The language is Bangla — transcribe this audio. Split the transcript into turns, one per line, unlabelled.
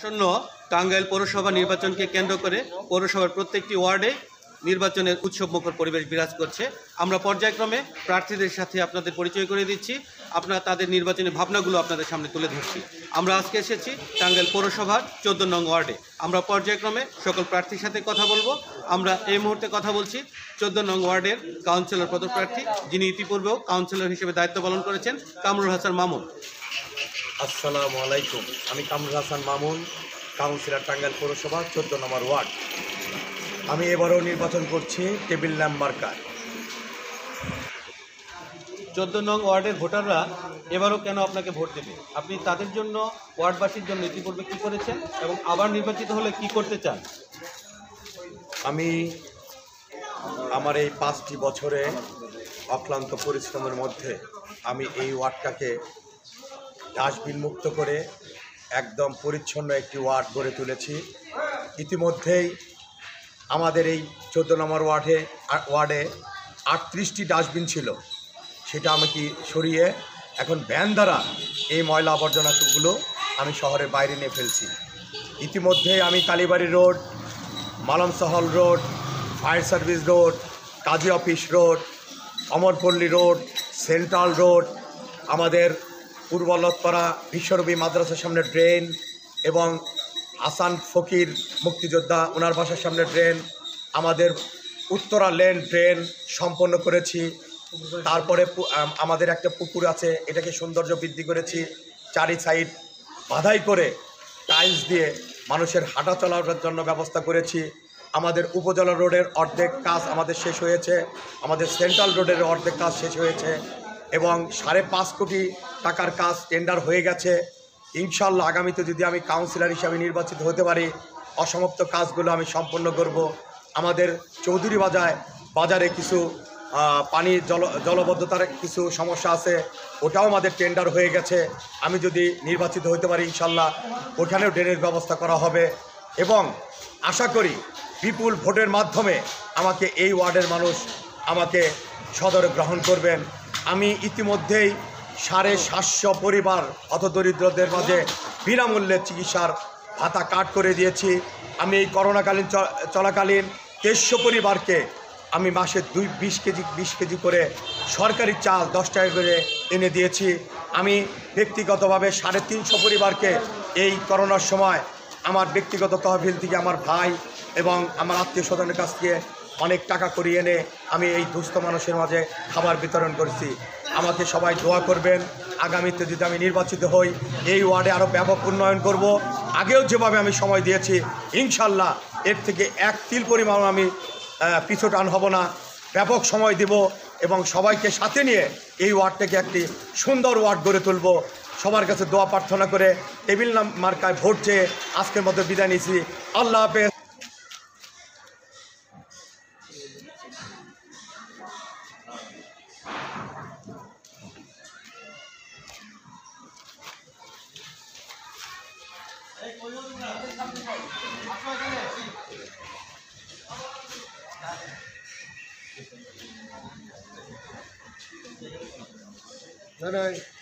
আসন্ন টাঙ্গাইল পৌরসভা নির্বাচনকে কেন্দ্র করে পৌরসভার প্রত্যেকটি ওয়ার্ডে নির্বাচনের উৎসবমুখর পরিবেশ বিরাজ করছে। আমরা পর্যায়ক্রমে প্রার্থীদের সাথে আপনাদের পরিচয় করে দিচ্ছি, আপনারা তাদের নির্বাচনের ভাবনাগুলো আপনাদের সামনে তুলে ধরছি। আমরা আজকে এসেছি টাঙ্গাইল পৌরসভার 14 নং ওয়ার্ডে। আমরা পর্যায়ক্রমে সকল প্রার্থীর সাথে কথা বলবো। আমরা এই মুহূর্তে কথা বলছি 14 নং ওয়ার্ডের কাউন্সিলর পদপ্রার্থী, যিনি ইতিপূর্বেও কাউন্সিলর হিসেবে দায়িত্ব পালন করেছেন, কামরুল হাসান মামুন।
আসসালামু আলাইকুম। আমি কামরুল হাসান মামুন, কাউন্সিলর টাঙ্গাইল পৌরসভা 14 নম্বর ওয়ার্ড। আমি এবারও নির্বাচন করছি টেবিল ল্যাম্প মার্কার।
14 নং ওয়ার্ডের ভোটাররা এবারও কেন আপনাকে ভোট দেবে? আপনি তাদের জন্য, ওয়ার্ডবাসীর জন্য ইতিপূর্বে কী করেছেন এবং আবার নির্বাচিত হলে কি করতে চান?
আমি আমার এই 5টি বছরে অক্লান্ত পরিশ্রমের মধ্যে আমি এই ওয়ার্ডটাকে ডাস্টবিন মুক্ত করে একদম পরিচ্ছন্ন একটি ওয়ার্ড গড়ে তুলেছি। ইতিমধ্যেই আমাদের এই 14 নম্বর ওয়ার্ডে 38টি ডাস্টবিন ছিল, সেটা আমি সরিয়ে এখন ভ্যান দ্বারা এই ময়লা আবর্জনাগুলো আমি শহরের বাইরে নিয়ে ফেলছি। ইতিমধ্যেই আমি কালীবাড়ি রোড, মালমসহল road, fire service road, Kazi office road, Amarpalli road, central road, আমাদের পূর্ব লতপাড়া বিশ্বরবি মাদ্রাসার সামনে ড্রেন এবং হাসান ফকির মুক্তিযোদ্ধা ওনার বাসার সামনে ড্রেন, আমাদের উত্তরা লেন ড্রেন সম্পন্ন করেছি। তারপরে আমাদের একটা পুকুর আছে, এটাকে সৌন্দর্য বৃদ্ধি করেছি, চারি সাইড বাধাই করে টাইলস দিয়ে মানুষের হাঁটা চলার জন্য ব্যবস্থা করেছি। আমাদের উপজেলা রোডের অর্ধেক কাজ আমাদের শেষ হয়েছে, আমাদের সেন্ট্রাল রোডের অর্ধেক কাজ শেষ হয়েছে এবং 5.5 কোটি টাকার কাজ টেন্ডার হয়ে গেছে। ইনশাল্লাহ আগামীতে যদি আমি কাউন্সিলর হিসাবে নির্বাচিত হতে পারি, অসমাপ্ত কাজগুলো আমি সম্পন্ন করব। আমাদের চৌধুরী বাজারে কিছু পানি জলবদ্ধতার কিছু সমস্যা আছে, ওটাও আমাদের টেন্ডার হয়ে গেছে। আমি যদি নির্বাচিত হতে পারি ইনশাল্লাহ ওখানেও ড্রেনের ব্যবস্থা করা হবে এবং আশা করি বিপুল ভোটের মাধ্যমে আমাকে এই ওয়ার্ডের মানুষ আমাকে সদরে গ্রহণ করবেন। আমি ইতিমধ্যেই 750 পরিবার হতদরিদ্রদের মাঝে বিনামূল্যে চিকিৎসার ভাতা কাট করে দিয়েছি। আমি এই করোনাকালীন চলাকালীন 2300 পরিবারকে আমি মাসে 20 কেজি করে সরকারি চাল 10 টাকা করে এনে দিয়েছি। আমি ব্যক্তিগতভাবে 350 পরিবারকে এই করোনার সময় আমার ব্যক্তিগত তহবিল থেকে আমার ভাই এবং আমার আত্মীয় স্বজনের কাছ থেকে অনেক টাকা করিয়ে এনে আমি এই দুস্থ মানুষের মাঝে খাবার বিতরণ করেছি। আমাকে সবাই দোয়া করবেন। আগামীতে যদি আমি নির্বাচিত হই এই ওয়ার্ডে আরও ব্যাপক উন্নয়ন করব। আগেও যেভাবে আমি সময় দিয়েছি ইনশাল্লাহ এর থেকে এক তিল পরিমাণ আমি পিছু টান হব না, ব্যাপক সময় দেব এবং সবাইকে সাথে নিয়ে এই ওয়ার্ডটাকে একটি সুন্দর ওয়ার্ড গড়ে তুলব। সবার কাছে দোয়া প্রার্থনা করে টেবিল মার্কায় ভোট চেয়ে আজকের মতো বিদায় নিয়েছি। আল্লাহ হাফেজ।
No.